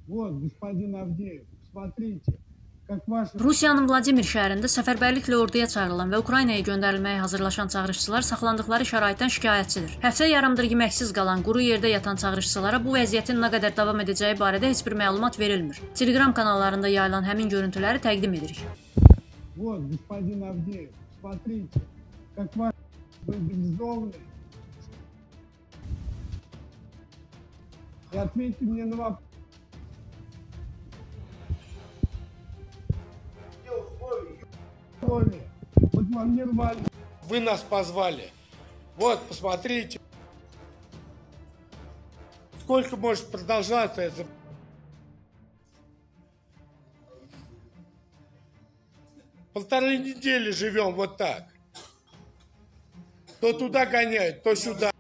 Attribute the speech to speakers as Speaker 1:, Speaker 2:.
Speaker 1: Вот, господин Авдеев, смотрите, как ваши...
Speaker 2: Rusiyanın Vladimir şəhərində səfərbərliklə orduya çağırılan və Ukraynaya göndərilməyə hazırlaşan çağırışçılar saxlandıqları şəraitdən şikayətçidir. Həftə yarımdır yeməksiz qalan, quru yerdə yatan çağırışçılara bu vəziyyətin nə qədər davam edəcəyi barədə heç bir məlumat verilmir. Telegram kanallarında yayılan həmin görüntüləri təqdim edirik.
Speaker 1: Вот, господин Авдеев, смотрите, как ваши мобилизованные. И ответьте мне на вопрос. Вот вам нормально.
Speaker 3: Вы нас позвали. Вот, посмотрите. Сколько может продолжаться это? Полторы недели живем вот так. То туда гоняют, то сюда.